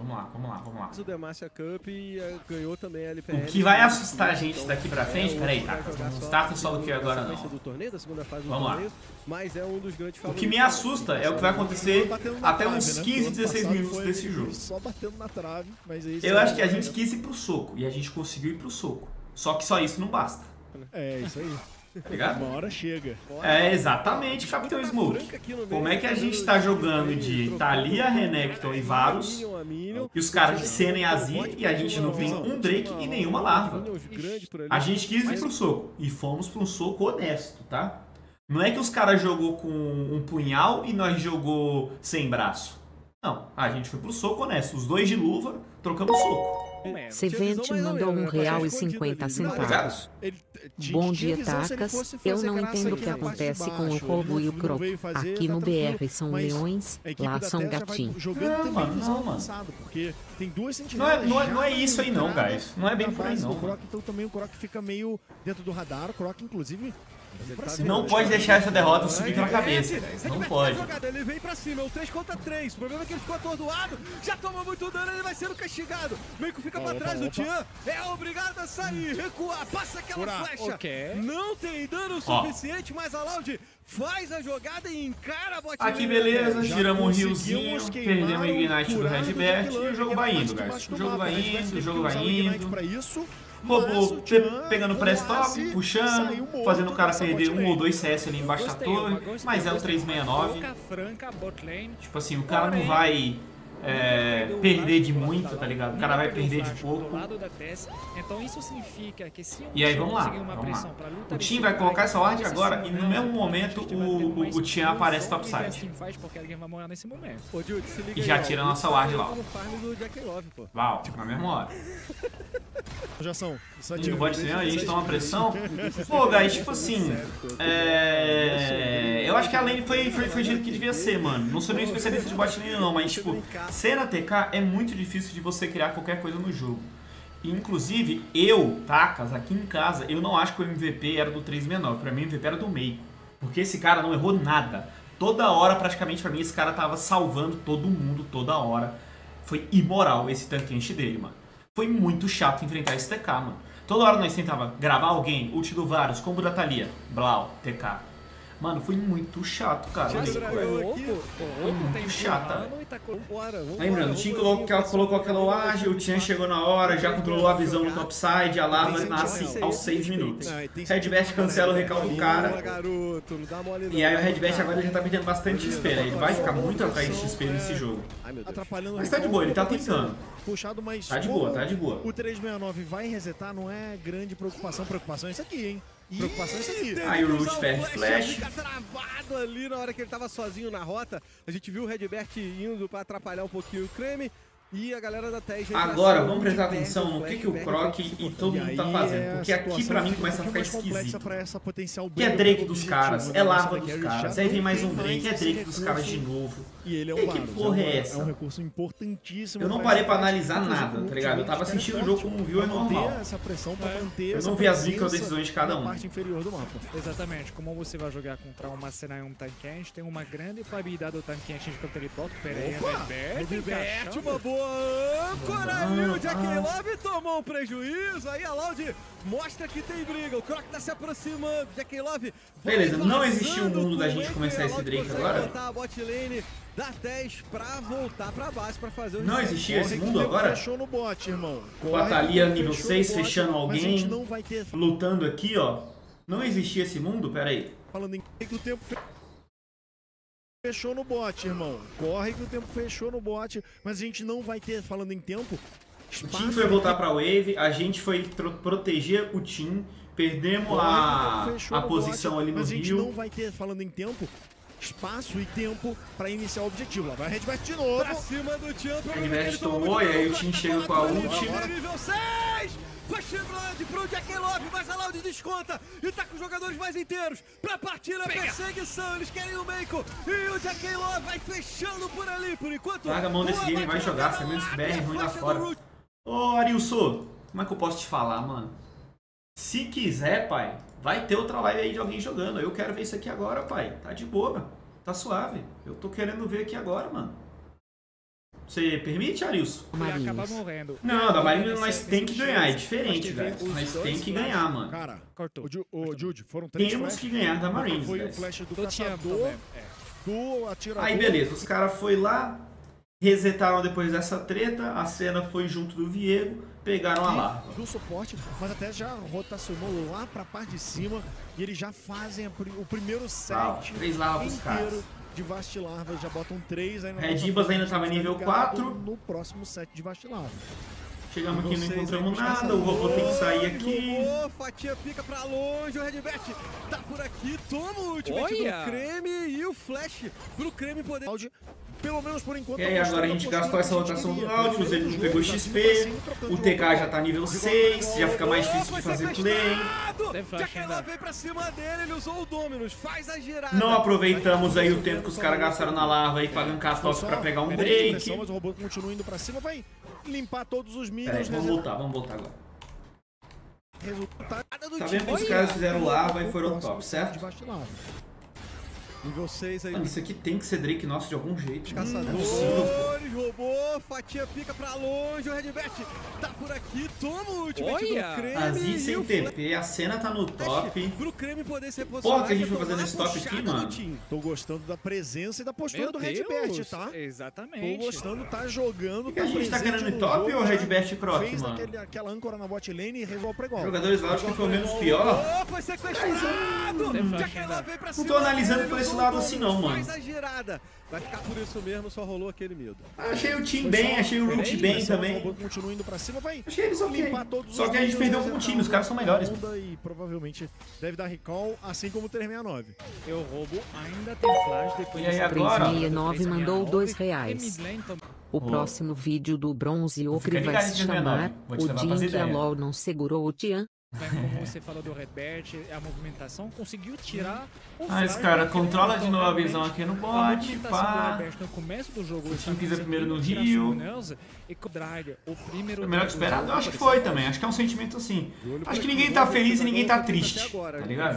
Vamos lá, vamos lá, vamos lá. O Demacia Cup e ganhou também a LPL. O que vai assustar a gente daqui pra frente... Peraí, tá? Não starta solo kill agora, não. Vamos lá. Mas é um dos grandes O que me assusta é o que vai acontecer até uns 15, 16 minutos desse jogo. Só batendo na trave, mas Eu acho que a gente quis ir pro soco, e a gente conseguiu ir pro soco. Só que só isso não basta. É, isso aí. Tá ligado? Uma hora chega. É, exatamente, Capitão Smoke. Como é que a gente tá jogando de Thalia, Renekton e Varus, e os caras de Senna e Azir, e a gente não tem um Drake e nenhuma larva? A gente quis ir pro soco, e fomos pra um soco honesto, tá? Não é que os caras jogou com um punhal e nós jogou sem braço. Não, a gente foi pro soco honesto. Os dois de luva, trocamos soco. Sevente mandou R$1,50. Bom dia, Tacas. Eu não entendo o que acontece com o Corvo e o Croco. Aqui no BR são leões, lá são gatinhos. Não, mano, não, mano. Não é isso aí não, guys. Não é bem por aí não. Então também o Croc fica meio dentro do radar. O Croc, inclusive... Não pode deixar essa derrota subir pela cabeça. Não pode. Ele vem pra cima, é o 3 contra 3. O problema é que ele ficou atordoado, já tomou muito dano, ele vai sendo castigado. Meio que fica pra trás do Tian, é obrigado a sair, recuar, passa aquela flecha. Não tem dano suficiente, mas a Loud faz a jogada e encara a bot. Aqui beleza, tiramos um riozinho, perdemos o Ignite do Redbert e o jogo vai indo, guys. O jogo vai indo, o jogo vai indo. Robô pegando pré-stop, puxando, fazendo o cara perder 1 ou 2 CS ali embaixo da torre, mas é o 369. Tipo assim, o cara não vai perder de muito, tá ligado? O cara vai perder de pouco. E aí vamos lá, vamos lá. O Tim vai colocar essa ward agora e no mesmo momento o Tian aparece topside. E já tira a nossa ward lá. Uau, na mesma hora. Já são. No bot mesmo, a gente toma pressão. Pô, guys, tipo assim. Eu acho que a lane foi do jeito que devia ser, mano. Não sou nem especialista de bot lane, não, mas tipo, ser na TK é muito difícil de você criar qualquer coisa no jogo. E, inclusive, Tacas, aqui em casa, eu não acho que o MVP era do 369. Pra mim, o MVP era do Meiko. Porque esse cara não errou nada. Toda hora, praticamente, pra mim, esse cara tava salvando todo mundo, toda hora. Foi imoral esse tanquenche dele, mano. Foi muito chato enfrentar esse TK, mano. Toda hora nós tentava gravar alguém, ult do Varus, combo da Thalia, Blau, TK. Mano, foi muito chato, cara. Foi muito chata. Lembrando, o Tim colocou aquela ward, o Tian chegou na hora, já controlou a visão no topside, a larva nasce aos 6 minutos. Redbert cancela o recalque do cara. E aí o Redbert agora já tá perdendo bastante XP, né? Ele vai ficar muito atrás de XP nesse jogo. Mas tá de boa, ele tá tentando. Tá de boa, tá de boa. O 369 vai resetar, não é grande preocupação. Preocupação é isso aqui, hein? Preocupação é isso aqui. Aí o Root perde flash. Fica travado ali na hora que ele tava sozinho na rota. A gente viu o Redbert indo pra atrapalhar um pouquinho o Creme. E a galera da TES... Agora, vamos prestar atenção no que o Croc e todo mundo tá fazendo. Porque aqui pra mim começa a ficar esquisito. Que é Drake dos caras, é larva dos caras. Aí vem mais um Drake, é Drake dos caras de novo. E ele é que porra é essa? É um recurso importantíssimo. Eu não parei pra analisar nada, tá ligado? Eu tava assistindo o jogo como viu, é normal. Eu não vi as micro decisões de cada um. Exatamente, como você vai jogar contra uma Senna e um Tankench, tem uma grande probabilidade do Tankench de contra-top. Pera aí, Redbert, uma boa âncora ali, o Jack Love tomou um prejuízo, aí a Loud mostra que tem briga, o Croc tá se aproximando, Jack Love... Beleza, não existiu um mundo da gente começar esse Drake agora? A bot lane da TES pra voltar pra base pra fazer o não existia esse mundo agora? Fechou no bot, irmão. Com a Thalia nível 6 fechando alguém, lutando aqui, ó. Não existia esse mundo? Pera aí. Falando em que o tempo fechou no bot, irmão. Corre que o tempo fechou no bot, mas a gente não vai ter, falando em tempo... O Tim foi voltar pra Wave, a gente foi proteger o Tim, perdemos a posição ali no mas rio. A gente não vai ter, falando em tempo, espaço e tempo pra iniciar o objetivo. Lá vai Redbert de novo. Pra cima do Tian. Redbert tomou e aí o Tim chega com a ult. Nível 6! Faz Chevrolet pro Jack Love, mas a Loud desconta e tá com os jogadores mais inteiros pra partir na perseguição. Eles querem o Meiko e o Jack Love vai fechando por ali. Por enquanto, larga a mão desse game e vai jogar. Se é menos BR, ruim lá fora. Ô Arilson, como é que eu posso te falar, mano? Se quiser, pai, vai ter outra live aí de alguém jogando. Eu quero ver isso aqui agora, pai. Tá de boa, tá suave. Eu tô querendo ver aqui agora, mano. Você permite, Arilson? E acaba morrendo. Não, da Marinha nós tem que ganhar, é diferente, velho. Nós tem que ganhar, mano. Cara, cortou. O Jude, foram 3 Temos que ganhar da Marines, Foi velho. o flash do caçador, do atirador. Aí beleza, os caras foram lá, resetaram depois dessa treta, a cena foi junto do Viego, pegaram a larva. Do suporte, mas até já rotacionou lá pra parte de cima e eles já fazem o primeiro set 3 larvas pros caras. inteiro de Vastilarva, já botam 3 aí na Red Divas ainda tava nível 4. no próximo set de Vastilarva. Chegamos aqui, não encontramos nada, o robô tem que sair aqui. Robô, fatia pica pra longe, o Redbert tá por aqui, toma o ultimate do Creme e o flash pro Creme poder... Pelo menos por enquanto. E aí agora a gente gastou essa rotação do Nautilus, ele não pegou XP, o TK já tá nível 6, já fica mais difícil de fazer play. Jaquela veio pra cima dele, ele usou o Dominus, faz a girada. Não aproveitamos aí o tempo que os caras gastaram na larva aí pra gankar top pra pegar um break. Mas o robô continua indo pra cima, vai limpar todos os Peraí, minions. vamos voltar agora. Resultado do Tá vendo que os caras fizeram larva e foram top, certo? Nível 6 aí. Mano, isso aqui tem que ser Drake nosso de algum jeito. Caçadores, robô, fatia pica pra longe, o Redbert tá por aqui, toma o ultimate do Creme. Azir sem TP, a cena tá no top. Pro Creme poder ser Porra, que a gente foi fazendo esse top aqui, mano. Tô gostando da presença e da postura do Redbert, tá? Exatamente. Tô gostando, tá jogando. O que a gente tá querendo em top ou Redbert Croc, fez mano? aquela âncora na bot lane e resolve o pregol. Jogadores lá, acho que foi o menos pior. Foi sequestrado! Jaquela veio pra cima Não tô analisando por esse lado assim não, mano. Faz a girada. Vai ficar por isso mesmo, só rolou aquele medo. Achei o time bem, achei o Root bem também. Continua indo pra cima, vai. Achei eles ok. Limpar todos Só os que a gente perdeu com o time, os caras são melhores. E provavelmente deve dar recall, assim como o 369. Eu roubo, ainda tem flash depois. E aí agora? 369 mandou R$2. O próximo vídeo do Bronze Ocre vai se chamar O Dia em que a LoL não segurou o Tian. Como você falou do Redbert, a movimentação conseguiu tirar o Mas cara, controla de novo a visão aqui no bot, pá. No começo do jogo, o time pisa primeiro no Rio. E o Drag, o primeiro. Foi melhor que esperado? Eu acho que foi também, acho que é um sentimento assim. Acho que ninguém tá feliz e ninguém tá triste, tá ligado?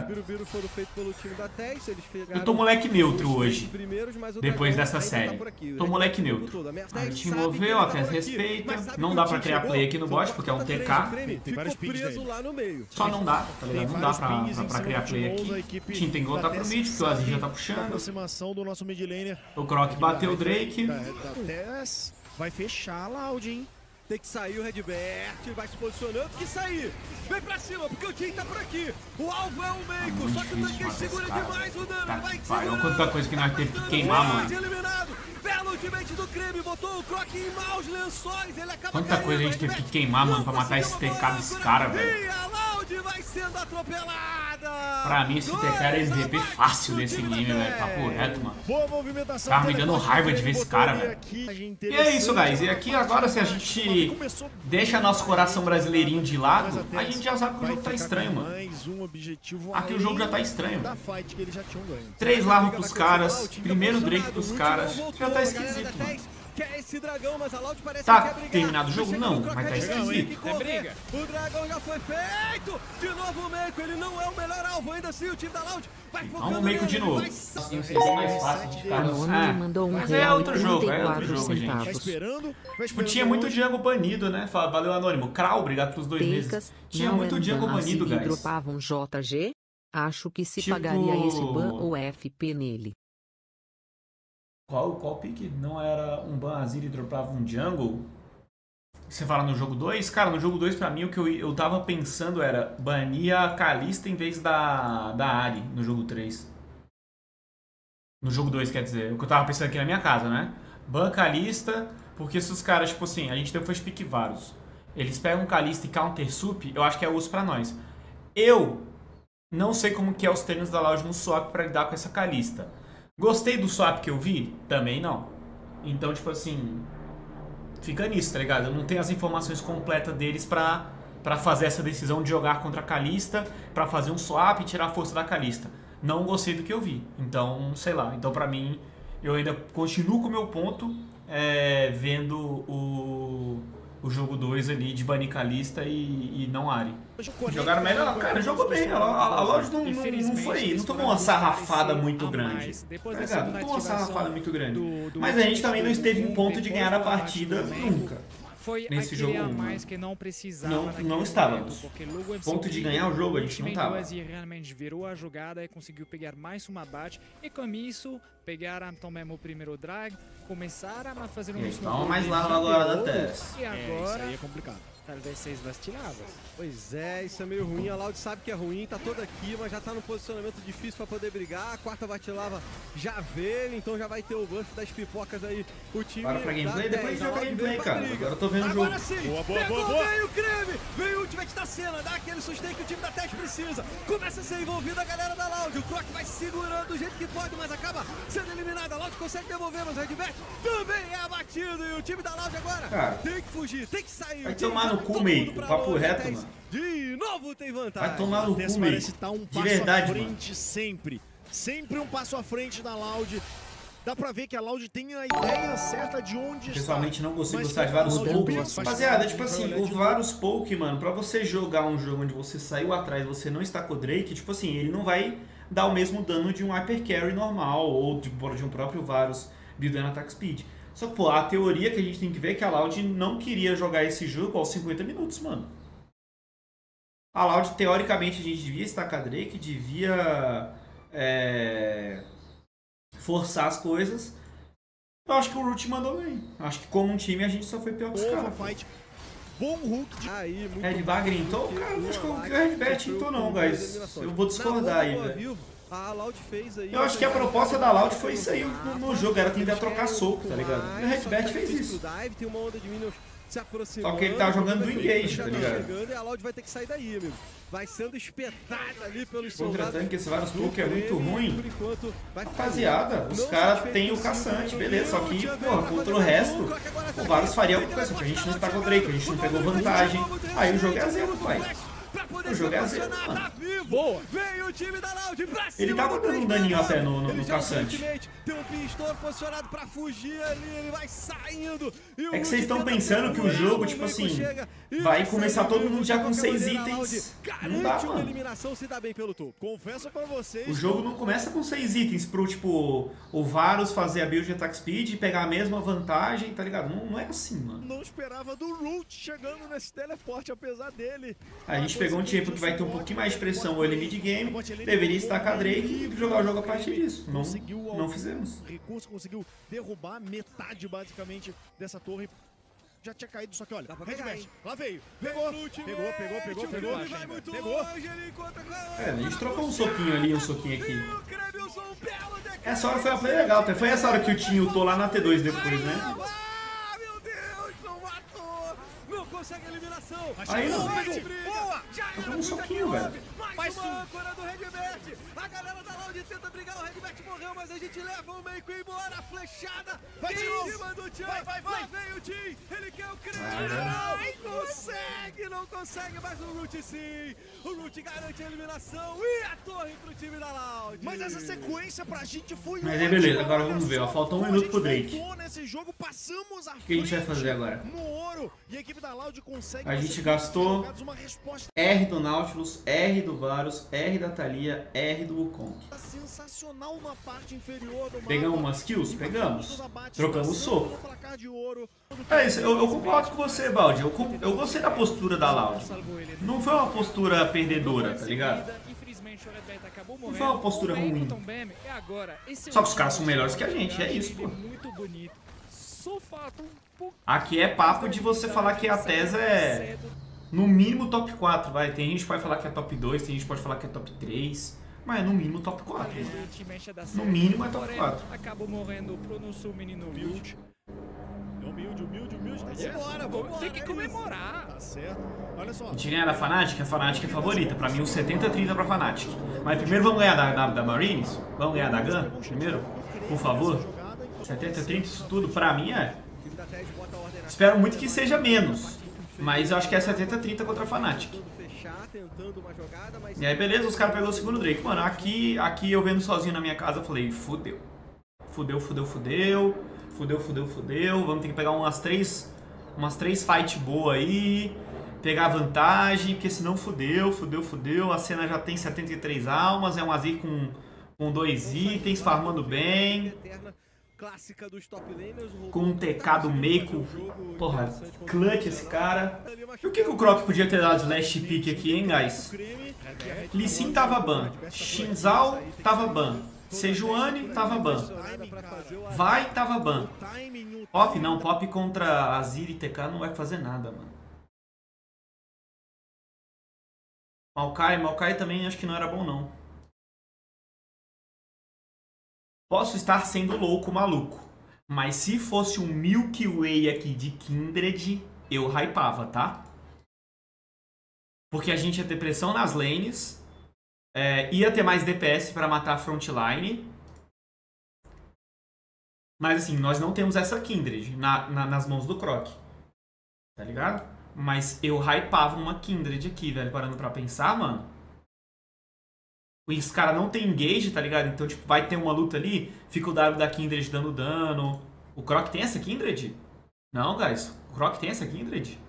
Eu tô moleque neutro hoje, depois dessa série. Tô moleque neutro. A gente moveu, até respeita. Não dá pra criar play aqui no bot, porque é um TK. Tem vários pins dele. Só não dá, tá ligado? Não dá pra criar play aqui. O time tem que voltar pro mid, porque o Azir já tá puxando. Aproximação do nosso mid laner. O Croc bateu o Drake. Vai fechar lá, Aldin. Tem que sair o Redbert, vai se posicionando, que sair! Vem pra cima, porque o time tá por aqui! O alvo é o Meiko, só que o tanque segura demais o dano, ele vai segurando! Quanta coisa que nós teve que queimar, mano! Eliminado. Belo ultimate do Creme, botou o Croc em maus lençóis, ele acaba quanta coisa a gente teve que queimar, mano, pra matar esse TK desse cara, velho! E a Loud vai sendo atropelada! Pra mim, esse TK era MVP fácil desse game, velho, papo reto, mano. Boa movimentação. Tava me dando raiva de ver esse cara, velho. E é isso, guys, e aqui agora, se a gente deixa nosso coração brasileirinho de lado, a gente já sabe que o jogo tá estranho, mano. Aqui o jogo já tá estranho. 3 larvas pros caras, primeiro Drake pros caras, já tá esquisito, mano. Esse dragão, mas a Loud parece tá terminado o jogo? Não, mas tá esquisito. O dragão já foi feito! De novo o Meiko, ele não é o melhor alvo, ainda assim o time da Loud vai focando. Vamos o Meiko de novo. Assim vai ser mais fácil de ficar. Mandou mas é outro jogo, gente. Tipo, tinha muito Django banido, né? Valeu, Anônimo. Krau, obrigado pelos 2 meses. Tinha muito Django banido, guys. Dropavam JG? Acho que se pagaria esse ban ou FP nele. Qual pique? Não era um ban Azir e dropava um jungle? Você fala no jogo 2? Cara, no jogo 2 pra mim o que eu tava pensando era banir a Kalista em vez da Ahri no jogo 3. No jogo 2, quer dizer, o que eu tava pensando aqui na minha casa, né? Ban Kalista, porque se os caras, tipo assim, a gente tem first pick vários. Eles pegam Kalista e counter sup, eu acho que é uso pra nós. Eu não sei como que é os treinos da Loud no swap pra lidar com essa Kalista. Gostei do swap que eu vi? Também não. Então, tipo assim, fica nisso, tá ligado? Eu não tenho as informações completas deles pra fazer essa decisão de jogar contra a Kalista, pra fazer um swap e tirar a força da Kalista. Não gostei do que eu vi. Então, sei lá. Então, pra mim, eu ainda continuo com o meu ponto, vendo o jogo 2 ali de banir Kalista e não Ahri. Jogaram melhor, cara, jogou bem. A Loud não tomou uma sarrafada muito grande. Não tomou uma sarrafada muito grande. Mas a gente também não esteve em ponto de ganhar a partida nunca. Nesse jogo não estávamos. Ponto de ganhar o jogo a gente não estava. Realmente virou a jogada e conseguiu pegar mais uma bate. E com isso, pegaram também o primeiro drag, começaram a fazer um... Então mais lá agora da Tess. E agora... Isso aí é complicado. Talvez 6 vastilavas. Pois é, isso é meio ruim. A Loud sabe que é ruim, tá toda aqui, mas já tá num posicionamento difícil pra poder brigar. A quarta Vatilava já veio, então já vai ter o buff das pipocas aí. O time. Bora pra gameplay, depois joga gameplay, cara. Agora eu tô vendo o jogo. Agora sim! Veio o creme! Veio o ultimate da cena, dá aquele sustento que o time da Tess precisa. Começa a ser envolvida a galera da Loud. O Croc vai segurando do jeito que pode, mas acaba sendo eliminado. A Loud consegue devolver, mas o Redbert também é abatido. E o time da Loud agora tem que fugir, tem que sair. Vai tomar no cu, meio. Papo reto, mano. De novo tem vantagem. Vai tomar no cu, meio. Parece estar um passo de verdade, à frente mano. sempre. Sempre um passo à frente da Loud. Dá pra ver que a Loud tem a ideia certa de onde pessoalmente não consigo gostar de Varus Poke. Rapaziada, tipo assim, o Varus Poke, mano, pra você jogar um jogo onde você saiu atrás e você não está com o Drake, tipo assim, ele não vai dar o mesmo dano de um Hyper Carry normal ou de um próprio Varus buildando Attack Speed. Só que, pô, a teoria que a gente tem que ver é que a Loud não queria jogar esse jogo aos 50 minutos, mano. A Loud, teoricamente, a gente devia estacar Drake, devia forçar as coisas. Eu acho que o Root mandou bem. Acho que como um time a gente só foi pior que os caras. Bom Hulk de Red Bagger entrou? Cara, não acho que o Red Bet entrou não, guys. Eu vou discordar aí, velho. A Loud fez aí. Eu acho que a proposta da Loud foi isso aí no jogo, era tentar trocar soco, tá ligado? E o Red Bet fez isso. Tem uma onda de minions se aproximando. Só que ele tá jogando do engage, tá ligado? E a Loud vai ter que sair daí, amigo. Vai sendo espetada ali pelos soldados. Contra-tanque, esse Varus Poke é muito ruim. Rapaziada, os caras têm o caçante, beleza. Só que, porra, contra o resto, o Varus faria alguma coisa. Só que a gente não está com o Drake, a gente não pegou vantagem. Aí o jogo é zero, pai. O jogo é zero, mano. Boa! Veio o time da Loud pra cima. Ele tava dando um daninho até no caçante. Tem um pistol posicionado pra fugir ali, ele vai saindo. É que vocês estão pensando que o jogo, tipo assim, vai começar todo mundo já com 6 itens. Não dá, mano. Eliminação se dá bem pelo topo. Confesso pra vocês. O jogo não começa com 6 itens pro, tipo, o Varus fazer a build de attack speed e pegar a mesma vantagem, tá ligado? Não é assim, mano. Não esperava do Root chegando nesse teleporte, apesar dele. A gente pegou um tempo que vai ter um pouquinho mais de pressão ou ele mid-game, deveria estacar Drake e jogar o jogo a partir disso. Não fizemos. Recurso conseguiu derrubar metade, basicamente, dessa torre. Já tinha caído, só que olha, Redbert, lá veio, pegou. A gente trocou um soquinho ali, um soquinho aqui. Essa hora foi a play legal, até foi essa hora que o Tim ultou lá na T2 depois, né? Consegue a eliminação. Aí não. Boa! Tô com um soquinho, velho. Mais uma âncora do Redbert. A galera da Loud tenta brigar, o Redbert morreu, mas a gente leva o Meiko embora. A flechada vai de em cima do Tchan. Vai. Lá vem o Tim. Ele quer o crédito. Não consegue, mas o Root sim. O Root garante a eliminação e a torre pro time da Loud. Mas essa sequência pra gente foi Mas aí beleza, agora vamos ver, ó. Falta 1 minuto pro Drake. Nesse jogo, passamos o que a gente vai fazer agora? No ouro. E a equipe da Loud consegue. A gente gastou R do Nautilus, R do Varus, R da Thalia, R do Wukong. Sensacional na parte inferior do pegamos umas kills? Pegamos. Trocamos soco. É isso, eu concordo com você, Baldi. Eu gostei da postura da Loud. Não foi uma postura perdedora, tá ligado? Não foi uma postura ruim. Só que os caras são melhores que a gente, é isso, pô. Aqui é papo de você falar que a Tesa é no mínimo top 4, vai. Tem gente que pode falar que é top 2, tem gente que pode falar que é top 3, mas é no mínimo top 4. No mínimo é top 4. Acabou morrendo pro nosso menino humilde. Vambora. Tem que comemorar. Tá certo. Olha só. A gente ganha da Fnatic, a Fnatic é favorita. Pra mim, o 70-30 pra Fnatic. Mas primeiro vamos ganhar da Marines? Vamos ganhar da GAN? Primeiro? Por favor? 70-30, isso tudo pra mim é. Espero muito que seja menos. Mas eu acho que é 70-30 contra a Fnatic. E aí beleza, os caras pegou o segundo Drake. Mano, aqui eu vendo sozinho na minha casa, eu falei, fudeu. Fudeu. Vamos ter que pegar umas 3 Umas 3 fights boas aí. Pegar vantagem, porque senão fudeu. A cena já tem 73 almas, é um Azir com 2 itens, farmando bem. Com um TK do Meiko. Porra, clutch esse cara. E o que o Croc podia ter dado de last pick aqui, hein, guys? Lee Sin tava ban. Xin Zhao tava ban. Sejuani tava ban. Vai tava ban. Pop não, Pop contra Azir e TK não vai fazer nada, mano. Maokai também acho que não era bom, não. Posso estar sendo louco, maluco. Mas se fosse um Milky Way aqui de Kindred, eu hypava, tá? Porque a gente ia ter pressão nas lanes. Ia ter mais DPS pra matar a frontline. Mas assim, nós não temos essa Kindred nas mãos do Croc. Tá ligado? Mas eu hypava uma Kindred aqui, velho, parando pra pensar, mano. Os caras não tem engage, tá ligado? Então, tipo, vai ter uma luta ali, fica o W da Kindred dando dano. O Croc tem essa Kindred? Não, guys. O Croc tem essa Kindred?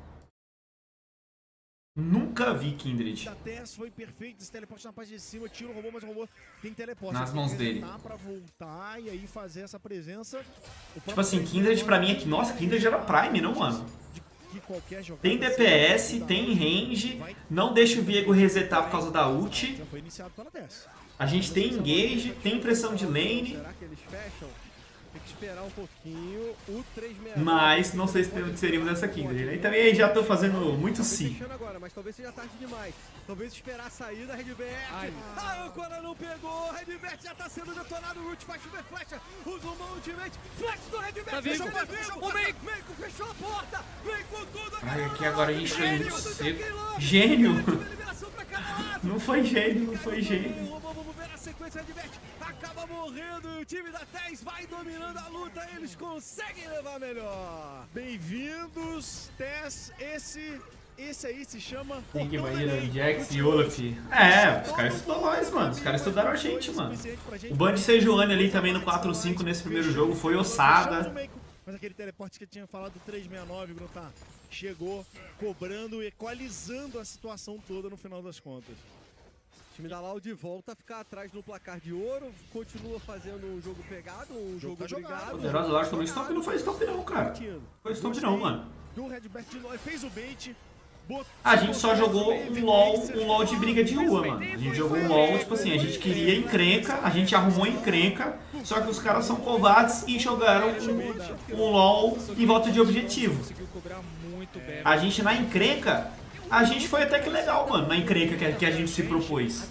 Nunca vi Kindred. Foi perfeito, esse teleporte na parte de cima, tira o robô, mas o robô tem teleporte. Nas mãos dele. Pra voltar e aí fazer essa presença. Tipo assim, Kindred pra mim aqui, nossa, Kindred era Prime, não, mano? Tem DPS, tem range, não deixa o Viego resetar por causa da ult. A gente tem engage, tem pressão de lane. Tem que esperar um pouquinho. O 369. Mas não sei se seríamos essa Kindred, né? E também já tô fazendo muito si. Agora, mas talvez seja tarde demais. Talvez esperar a saída, Redbert. A âncora não pegou. Redbert já tá sendo detonado. Root faz chover flecha. Usa uma ultimate. Flex do Redbert. Fechou a porta. O Meiko fechou a porta. Vem com tudo. Ai, aqui agora a gente foi muito seco. Gênio! Não foi gênio, não foi gênio. Vamos ver a sequência. Redbert acaba morrendo e o time da TES vai dominando a luta. Eles conseguem levar melhor. Bem-vindos, TES. Esse aí se chama... Tem que imaginar Jax e Olaf. Os caras estudaram nós, mano. Os caras estudaram a gente, mano. O ban de Sejuani ali também no 4-5 nesse primeiro jogo foi ossada. Mas aquele teleporte que eu tinha falado do 369, Gruntar, chegou cobrando, equalizando a situação toda no final das contas. O time da Loud volta a ficar atrás no placar de ouro, continua fazendo um jogo pegado, um jogo brigado. Poderosa Loud tomou stop, não foi stop não, cara. Foi stop não, mano. O Redbert fez o bait. A gente só jogou um LoL de briga de rua, mano. A gente jogou um LoL, tipo assim, a gente queria encrenca, a gente arrumou encrenca, só que os caras são covardes e jogaram um LoL em volta de objetivo. A gente na encrenca, a gente foi até que legal, mano, na encrenca que a gente se propôs.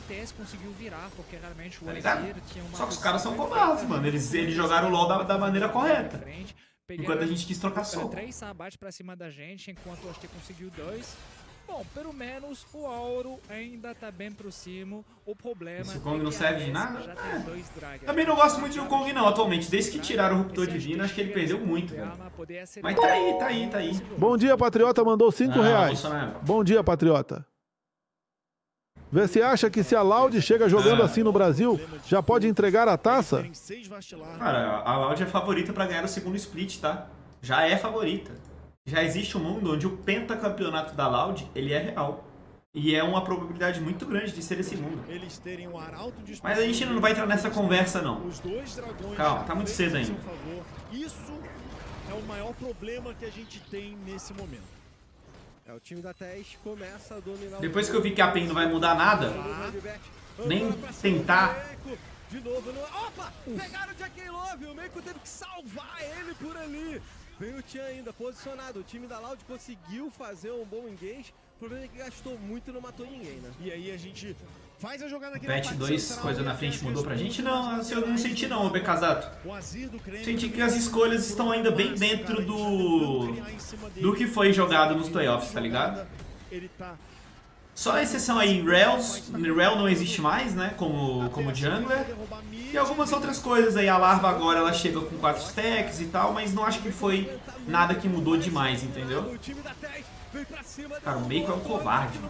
Tá ligado? Só que os caras são covardes, mano. Eles jogaram o LoL da maneira correta. Enquanto a gente quis trocar soco. 3 sabates pra cima da gente, enquanto o Oste conseguiu 2. Bom, pelo menos o Auro ainda tá bem por cima. O problema Esse Kong não serve de nada? Já tem 2 dragas. Também não gosto muito de Kong não, atualmente. Desde que tiraram o Ruptor Divino, acho que ele perdeu muito, velho. Mas tá aí. Bom dia, Patriota mandou 5 reais. Bom dia, Patriota. Você acha que se a Loud chega jogando assim no Brasil, já pode entregar a taça? Cara, a Loud é favorita pra ganhar o segundo split, tá? Já é favorita. Já existe um mundo onde o pentacampeonato da Loud, ele é real. E é uma probabilidade muito grande de ser esse mundo. Mas a gente não vai entrar nessa conversa, não. Calma, tá muito cedo ainda. Isso é o maior problema que a gente tem nesse momento. O time da TES começa a dominar. Depois que eu vi que a PEN não vai mudar nada, nem tentar. De novo, opa! Pegaram o Jack Love, o Meiko teve que salvar ele por ali. Vem o Tian ainda posicionado. O time da Loud conseguiu fazer um bom engage. O problema é que gastou muito e não matou ninguém, né? E aí a gente faz a jogada aqui. Patch 2, coisa na frente mudou pra gente? Não, eu não senti não, Becasato. Senti que as escolhas estão ainda bem dentro do que foi jogado nos playoffs, tá ligado? Só a exceção aí, Rel não existe mais, né, como jungler. E algumas outras coisas aí, a Larva agora ela chega com 4 stacks e tal, mas não acho que foi nada que mudou demais, entendeu? O time da TES Cara, o Meiko é um covarde.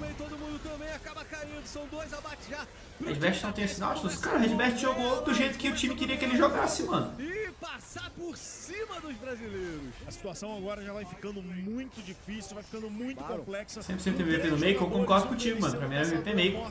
Redbert não tem esse Nautilus. Cara, o Redbert jogou do jeito que o time queria que ele jogasse, mano. E passar por cima dos brasileiros. A situação agora já vai ficando muito difícil, vai ficando muito complexa. 100% MVP no Meiko, eu concordo contigo, mano. Pra mim é MVP Meiko.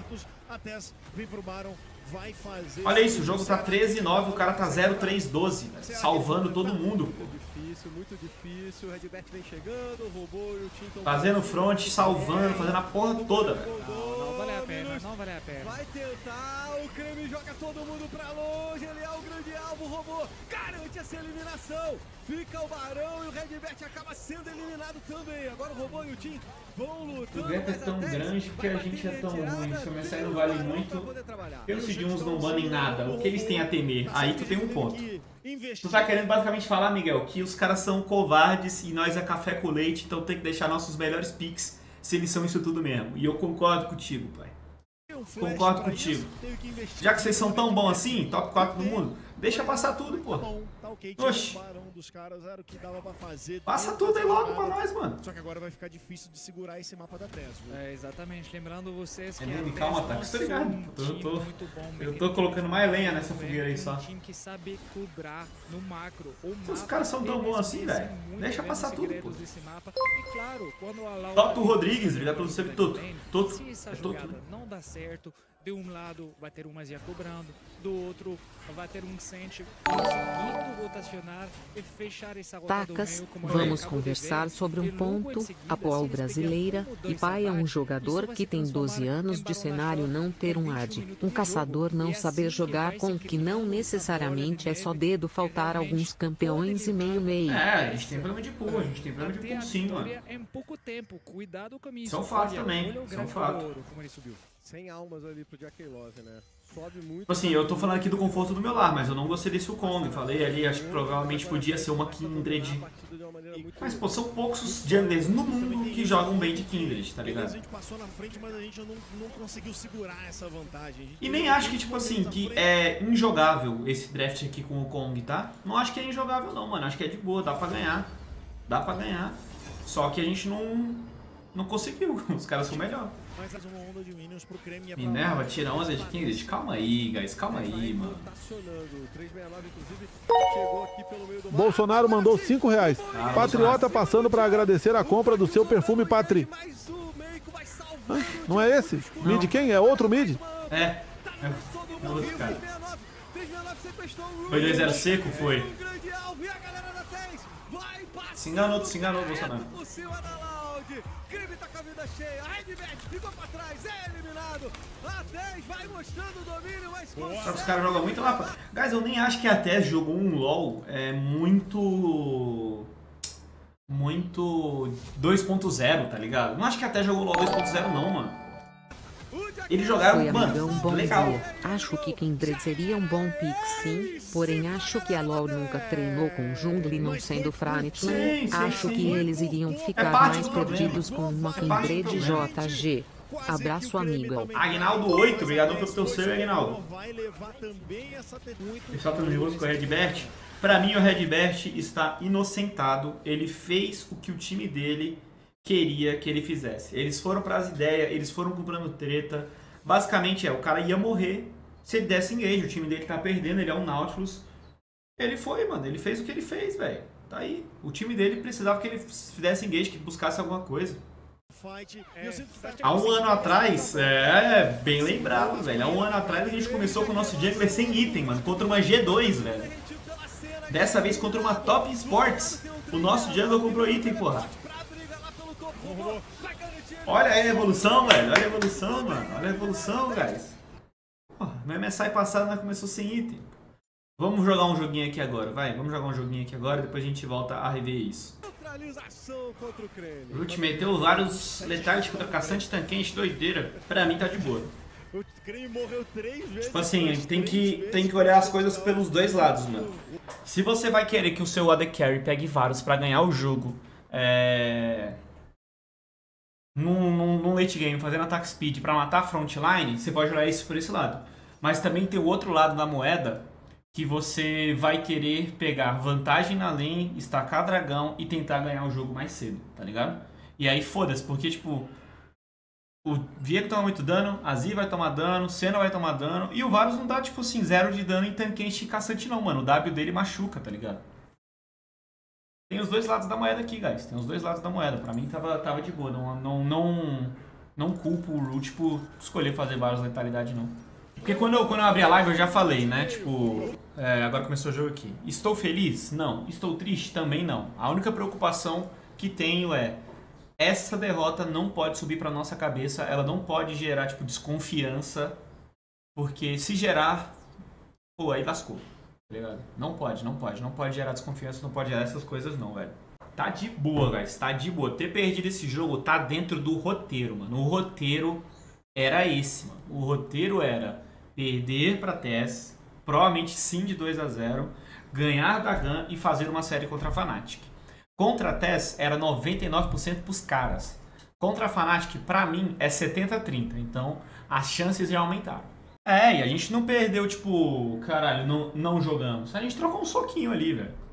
Olha isso, o jogo tá 13-9, o cara tá 0-3-12, salvando todo mundo. Muito difícil, o Redbert vem chegando, o Robô e o Tim estão fazendo front, salvando, fazendo a porra toda, velho. Não vale a pena, não vale a pena. Vai tentar, o Creme joga todo mundo pra longe, ele é o grande alvo, o Robô garante essa eliminação. Fica o Barão e o Redbert acaba sendo eliminado também. Agora o Robô e o Tim vão lutando. O gap é tão grande porque a gente é tão ruim. Se o MSI não vale muito, pelos Sidions não banem nada. O que eles têm a temer? Aí tu tem um ponto. Tu tá querendo basicamente falar, Miguel, que os caras são covardes e nós é café com leite, então tem que deixar nossos melhores picks se eles são isso tudo mesmo. E eu concordo contigo, pai. Concordo contigo. Já que vocês são tão bons assim, top 4 do mundo, deixa passar tudo, pô. Oxi. Passa tudo aí logo pra nós, mano. Só que agora vai ficar difícil de segurar esse mapa da TES, viu? É, exatamente. Lembrando vocês que calma, tá? Tô ligado. Eu tô colocando mais lenha nessa fogueira aí só. Um time que sabe cobrar no macro. Os caras são tão bons assim, velho. Deixa passar tudo, pô. E claro, quando a Laura Toto Rodrigues, obrigado pelo seu Toto. Se essa jogada não dá certo, de um lado vai ter um Mazia cobrando, do outro vai ter um Sente conseguindo rotacionar e fechar essa rota Tacas, vamos conversar sobre um ponto. A Poal brasileira, e pai é um jogador que tem 12 anos de cenário não ter um AD. Um caçador não saber jogar com que não necessariamente é só dedo faltar alguns campeões e meio. É, a gente tem problema de pool, a gente tem problema de pool sim, mano. É pouco tempo, cuidado com isso. São fatos também, são fatos. 100 almas ali pro Jack Love, né? Sobe muito. Tipo assim, eu tô falando aqui do conforto do meu lar, mas eu não gostei desse Wukong. Falei ali, acho que provavelmente podia ser uma Kindred. Mas, pô, são poucos junglers no mundo que jogam bem de Kindred, tá ligado? A gente passou na frente, mas a gente não conseguiu segurar essa vantagem. E nem acho que, tipo assim, que é injogável esse draft aqui com o Wukong, tá? Não acho que é injogável não, mano. Acho que é de boa, dá pra ganhar. Dá pra ganhar. Só que a gente não conseguiu. Os caras são melhor. Minerva, tira onda de Kindred. Calma aí, guys. Calma aí, mano. Bolsonaro mandou R$5. Patriota passando para agradecer a compra do seu perfume Patri. Não é esse? Não. Mid quem? É outro mid? É outro cara. Foi 2-0 seco? Foi. Se enganou, Bolsonaro. Creme tá com a vida cheia, a Redbert ficou pra trás, é eliminado. A TES vai mostrando o domínio, mas só que os caras jogam muito lá. Guys, eu nem acho que a TES jogou um LoL muito 2.0, tá ligado? Não acho que a TES jogou LoL 2.0 não, mano. Eles jogaram, Foi, mano, amigão, bom legal. Dia. Acho que Kindred seria um bom pick, sim. Porém, acho que a LoL nunca treinou com Jungle não sendo Fratland. Acho que eles iriam ficar mais perdidos com uma Kindred JG. Abraço, amigo. Agnaldo 8, obrigado pelo teu seu, Agnaldo. Pessoal, tá nervoso com o Redbert. Pra mim, o Redbert está inocentado. Ele fez o que o time dele queria que ele fizesse. Eles foram pras ideias, eles foram comprando treta. Basicamente o cara ia morrer se ele desse engage. O time dele tá perdendo, ele é um Nautilus. Ele foi, mano, ele fez o que ele fez, velho. Tá aí. O time dele precisava que ele fizesse engage, que buscasse alguma coisa. Há um ano atrás, bem lembrado, velho. Há um ano atrás a gente começou com o nosso jungler sem item, mano, contra uma G2, velho. Dessa vez contra uma Top Sports. O nosso jungler comprou item, porra. Olha a evolução, velho. Olha a evolução, mano. Olha a evolução, guys. No MSI passado nós começou sem item. Vamos jogar um joguinho aqui agora, vai. Vamos jogar um joguinho aqui agora, depois a gente volta a rever isso. Root meteu vários letais contra caçante tanquente, doideira. Pra mim tá de boa. O Creme morreu 3 vezes. Tipo assim, tem que olhar as coisas pelos dois lados, mano. Se você vai querer que o seu AD Carry pegue vários pra ganhar o jogo, num late game, fazendo ataque speed pra matar a frontline, você pode olhar isso por esse lado. Mas também tem o outro lado da moeda, que você vai querer pegar vantagem na lane, estacar dragão e tentar ganhar o jogo mais cedo, tá ligado? E aí foda-se, porque tipo, o Viego toma muito dano, a Zi vai tomar dano, Senna vai tomar dano, e o Varus não dá tipo assim, 0 de dano em tanquenche e caçante não, mano. O W dele machuca, tá ligado? Tem os dois lados da moeda aqui, guys. Tem os dois lados da moeda. Pra mim tava de boa. Não culpo o Root por escolher fazer Varus letalidade, não. Porque quando eu abri a live eu já falei, né? Tipo, agora começou o jogo aqui. Estou feliz? Não. Estou triste? Também não. A única preocupação que tenho é essa derrota não pode subir pra nossa cabeça. Ela não pode gerar, tipo, desconfiança. Porque se gerar, pô, aí lascou. Tá ligado? Não pode gerar desconfiança, não pode gerar essas coisas não, velho. Tá de boa, guys, tá de boa. Ter perdido esse jogo tá dentro do roteiro, mano. O roteiro era esse, mano. O roteiro era perder pra Tess, provavelmente sim de 2-0, ganhar da GAN e fazer uma série contra a Fnatic. Contra a Tess era 99% pros caras. Contra a Fnatic, pra mim, é 70-30, então as chances já aumentaram. E a gente não perdeu, tipo, caralho, não jogamos. A gente trocou um soquinho ali, velho.